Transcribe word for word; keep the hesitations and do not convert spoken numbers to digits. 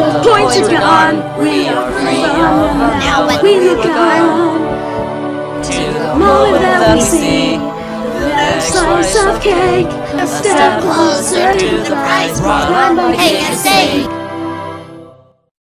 points are gone. We are free. Now when we look on to the moment that we see the next slice of cake, a step closer to the prize. Run, hey, and say.